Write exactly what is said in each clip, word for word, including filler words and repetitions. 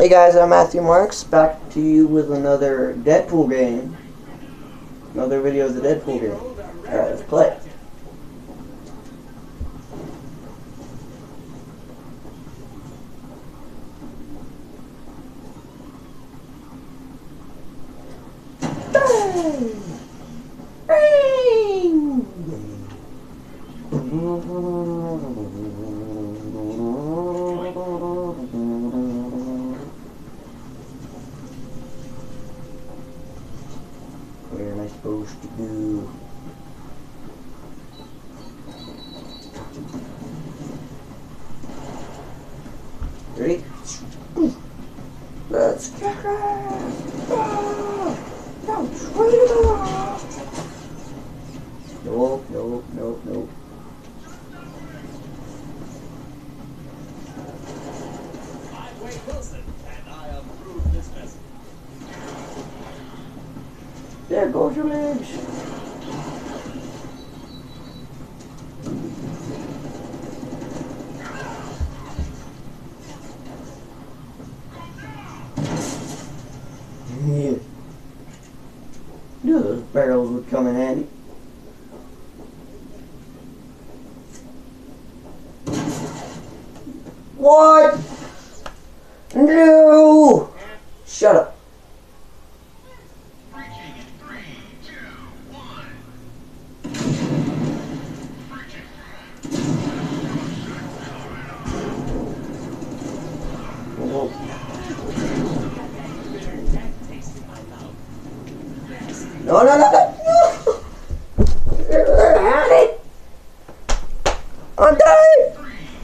Hey guys, I'm Matthew Marks, back to you with another Deadpool game. Another video of the Deadpool game. Alright, let's play. Where am I supposed to go? Ready? Let's kick it! Ah! No, trade it off! Nope, nope, nope, nope. I'm Wade Wilson, and I approve this message. There goes your legs. Yeah. Knew those barrels would come in handy. What? No! Shut up. No, no, no, no, no! Had it! I'm dying!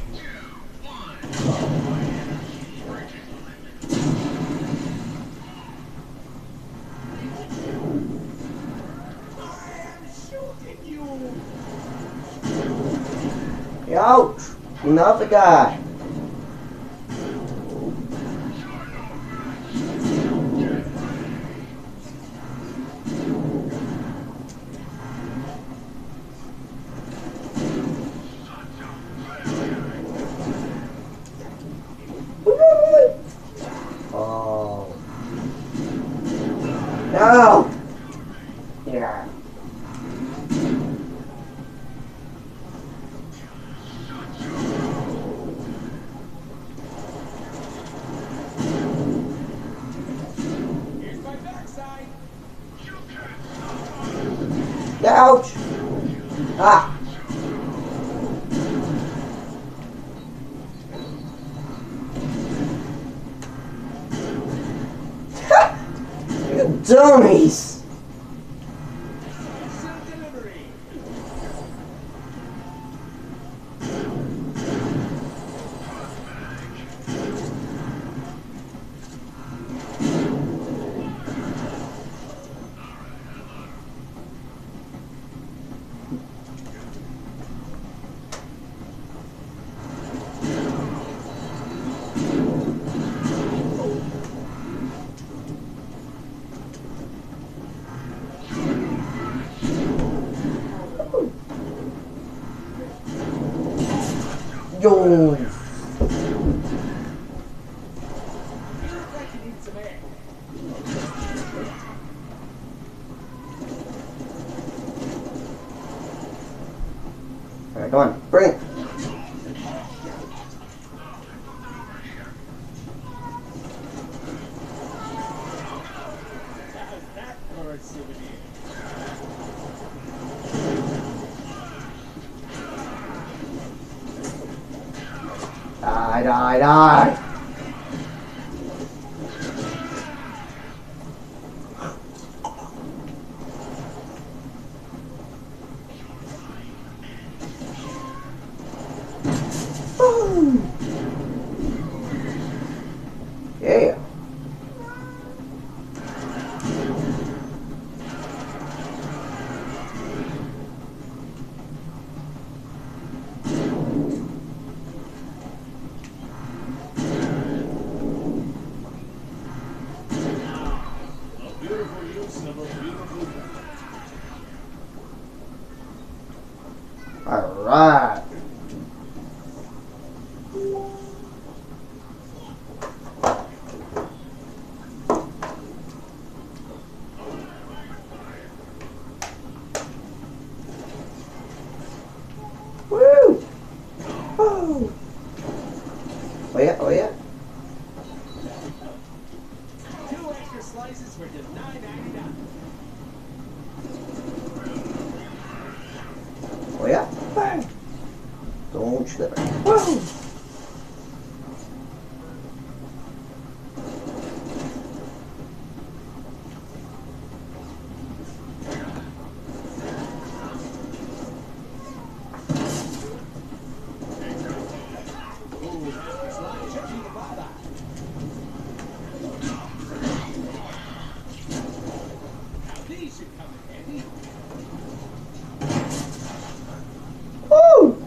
Ouch! Enough of that. Oh. No! Yeah. Here's my backside. Ouch! Ah! You dummies! Delivery. Yo! You look like you need some air. Alright, come on, bring it! How's that for a souvenir? Die, die, die! Boom! Yeah! A beautiful use of a beautiful weapon. Alright! for just nine ninety-nine. Oh yeah? Bang! Don't slip it. Whoa! These should come in handy. Woo!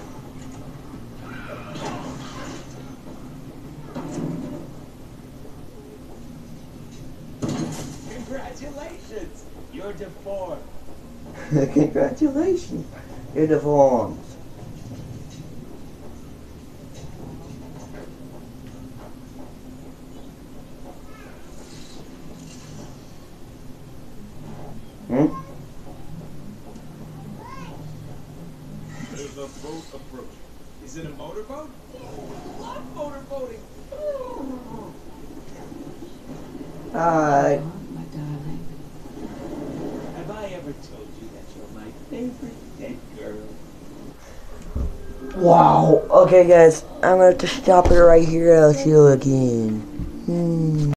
Congratulations! You're deformed. Congratulations, you're deformed. Hmm? There's a boat approaching. Is it a motorboat? I love motorboating. Hi. My darling. Have I ever told you that you're my favorite dead girl? Wow. Okay, guys, I'm gonna have to stop it right here. I'll see you again. Hmm.